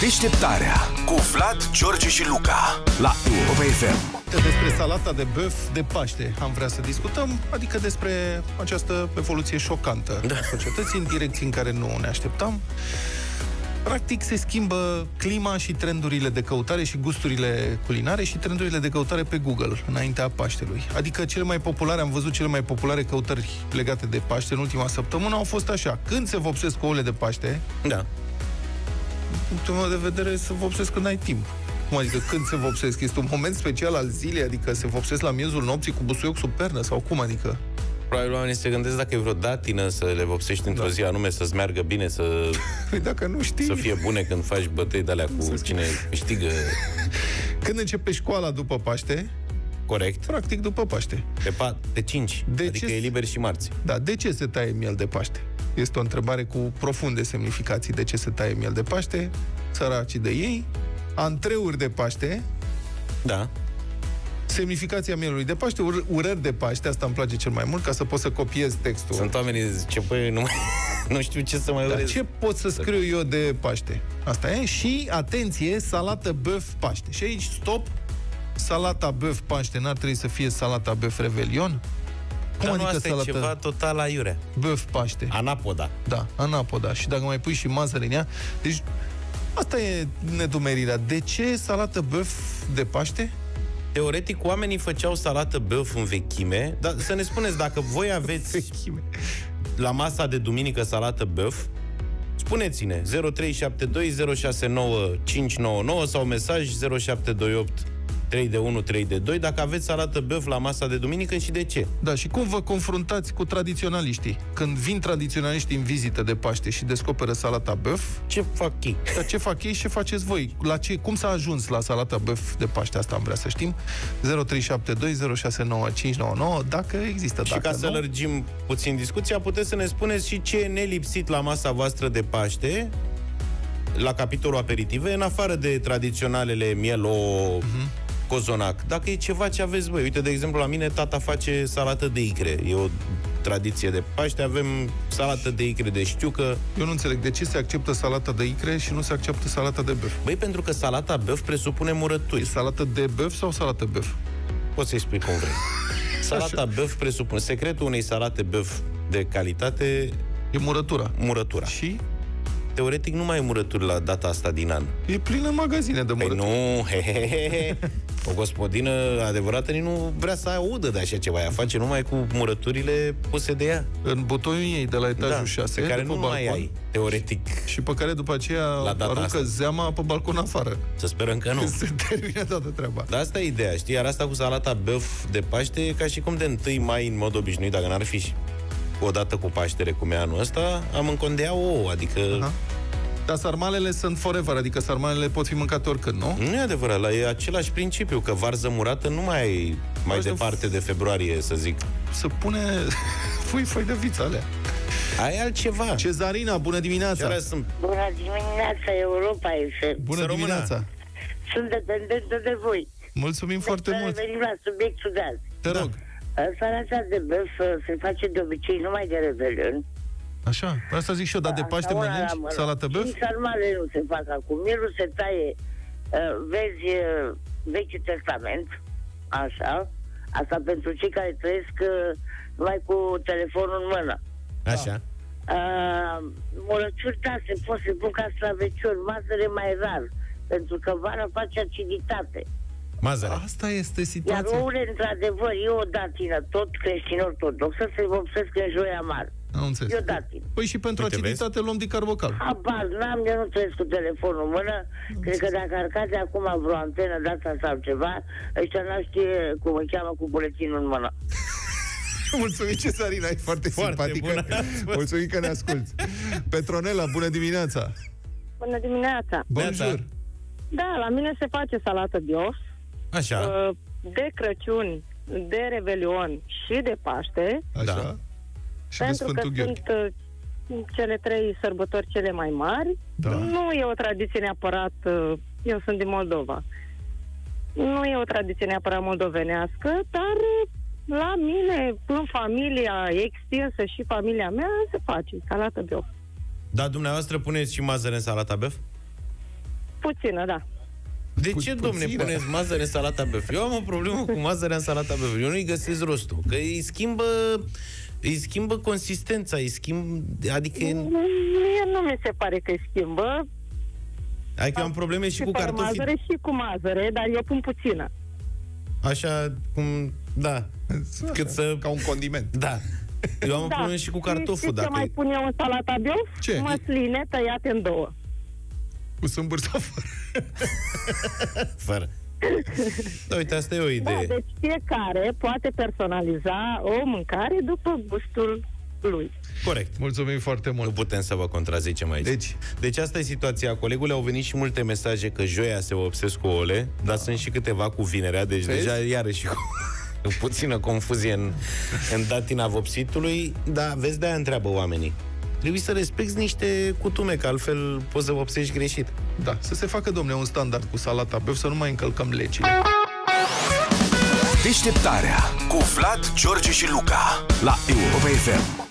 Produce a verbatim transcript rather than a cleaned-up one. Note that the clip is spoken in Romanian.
Deșteptarea cu Vlad, George și Luca la Europa F M. Despre salata de băf de Paște am vrea să discutăm, adică despre această evoluție șocantă da. a societății în direcții în care nu ne așteptam. Practic se schimbă clima și trendurile de căutare și gusturile culinare și trendurile de căutare pe Google înaintea Paștelui. Adică cele mai populare, am văzut cele mai populare căutări legate de Paște în ultima săptămână au fost așa: când se vopsesc ouăle de Paște? Da. Din punctul meu de vedere, se vopsesc când ai timp. Cum adică când se vopsesc? Este un moment special al zilei? Adică se vopsesc la miezul nopții cu busuioc sub pernă? Sau cum adică? Probabil oamenii se gândesc dacă e vreo datină să le vopsești într-o da. zi anume, să-ți meargă bine, să, păi dacă nu știi, să fie bune când faci bătăi de-alea cu cine câștigă. Când începe școala după Paște? Corect. Practic după Paște. De, pa- de cinci, de adică ce... e liber și marți. Da, de ce se taie miel de Paște? Este o întrebare cu profunde semnificații. De ce se taie miel de Paște? Săracii de ei. Antreuri de Paște. Da. Semnificația mielului de Paște, ur- urări de Paște, asta îmi place cel mai mult, ca să pot să copiez textul. Sunt oamenii care zice, păi, nu, nu știu ce să mai urez. Dar ce pot să scriu eu de Paște? Asta e. Și, atenție, salată băf Paște. Și aici, stop, salata băf Paște n-ar trebui să fie salata băf Revelion? Cum Dar adică nu, asta salată? e ceva total aiurea. Băf Paște. Anapoda. Da, anapoda. Și dacă mai pui și mazăre în ea, deci asta e nedumerirea. De ce salată băf de Paște? Teoretic, oamenii făceau salată băf în vechime, dar să ne spuneți, dacă voi aveți vechime. la masa de duminică salată băf, spuneți-ne zero trei șapte doi zero șase nouă cinci nouă nouă sau mesaj zero șapte doi opt trei de unu trei de doi dacă aveți salată băf la masa de duminică și de ce. Da, și cum vă confruntați cu tradiționaliștii? Când vin tradiționaliștii în vizită de Paște și descoperă salata băf, ce fac ei? Dar ce fac ei și ce faceți voi? La ce, cum s-a ajuns la salata băf de Paște? Asta am vrea să știm. zero trei șapte doi zero șase nouă cinci nouă nouă, dacă există. Și dacă ca nu... să lărgim puțin discuția, puteți să ne spuneți și ce e nelipsit la masa voastră de Paște, la capitolul aperitive, în afară de tradiționalele mielo, uh-huh. cozonac. Dacă e ceva ce aveți voi. Uite, de exemplu, la mine tata face salată de icre. E o tradiție de Paște. Avem salată de icre de știucă. Eu nu înțeleg de ce se acceptă salata de icre și nu se acceptă salata de băf. Băi, pentru că salata băf presupune murături. E salată de băf sau salată băf? Poți să-i spui cum vrei. Salata Așa. băf presupune. Secretul unei salate băf de calitate e murătura. Murătura. Și? Teoretic nu mai e murături la data asta din an. E plină în magazine de murături. Păi nu, he, he, he, he. O gospodină adevărată nici nu vrea să audă de așa ceva. Ea face numai cu murăturile puse de ea. În butoiul ei de la etajul da, șase, pe care nu balcon, mai ai, teoretic. Și pe care după aceea aruncă asta. zeama pe balcon afară. Să sperăm că nu. Se termină toată treaba. Dar asta e ideea, știi? Iar asta cu salata băf de Paște e ca și cum de întâi mai în mod obișnuit, dacă n-ar fi odată cu Paștere, cum e anul ăsta, am încondea ouă, adică... Aha. Dar sarmalele sunt forever, adică sarmalele pot fi mâncate oricând, nu? Nu e adevărat, la e același principiu, că varză murată nu mai ai mai Varză departe de februarie, să zic. Să pune foi, foi de viță alea. Ai altceva. Cezarina, bună dimineața! Sunt... Bună dimineața, Europa este. Bună să dimineața! Rămână. Sunt dependentă de voi. Mulțumim de foarte mult! Venim la subiectul de azi. Te rog! Da. Salata de băf se face de obicei numai de Revelion. Așa, asta zic și eu, dar de Paște mănânci salată băf? Și sarmale nu se fac acum. Mielul se taie, uh, vezi, uh, Vechiul Testament, așa, asta pentru cei care trăiesc uh, numai cu telefonul în mână. Așa. Uh, Murăciuri, da, se pot să pun castraveciori, mazăre mai rar, pentru că vara face aciditate. Mazăre. Asta este situația. Iar ouăle, într-adevăr, e o datină, tot creștin ortodox, să se vopsesc în joia mare. Am înțeles. E o datină. Păi și pentru Uite, aciditate vezi? Luăm dicarbocal. Habar, n-am, eu nu trăiesc cu telefonul în mână. Am Cred că dacă ar cade acum vreo antenă de asta sau ceva, ăștia n-ar știe cum îi cheamă cu buletinul în mână. Mulțumim, Cezarina, e foarte, foarte simpatică. Bună. Mulțumim că ne asculți. Petronela, bună dimineața! Bună dimineața! Bonjour! Da, la mine se face salată bios. Așa. De Crăciun, de Revelion și de Paște. Așa. Da. Și pentru că sunt cele trei sărbători cele mai mari. Da. Nu e o tradiție neapărat, eu sunt din Moldova, nu e o tradiție neapărat moldovenească, dar la mine, în familia extinsă și familia mea, se face salată biof. Da, dumneavoastră puneți și mazăre în salata băf? puțină, da. De Pu- ce, domne, puțină. puneți mazăre în salata băf? Eu am o problemă cu mazărea în salata băf. Eu nu-i găsesc rostul. Că îi schimbă, îi schimbă consistența, îi schimb... Adică... Mie nu mi se pare că îi schimbă. Adică eu am probleme și Se cu pare cartofii. mazăre și cu mazăre, dar eu pun puțină. Așa cum... Da. Așa, Cât să... ca un condiment. Da. Eu am o Da. problemă și cu Știi cartoful. ce Dacă... mai pun eu în salata biof? Ce? Măsline tăiate în două. Cu sâmburi sau fără? Fără. Da, uite, asta e o Da, idee. deci fiecare poate personaliza o mâncare după gustul lui. Corect. Mulțumim foarte Nu mult. putem să vă contrazicem aici. Deci? deci asta e situația. Colegule, au venit și multe mesaje că joia se vopsesc cu ouăle, da. Dar sunt și câteva cu vinerea, deci Vezi? deja iarăși cu puțină confuzie în, în datina vopsitului. Dar vezi, de-aia întreabă oamenii. Trebuie să respecti niște cutume, că altfel poți să vopsești greșit. Da, să se facă, domne, un standard cu salata băf, să nu mai încălcăm legile. Deșteptarea cu Vlad, George și Luca la Europa F M.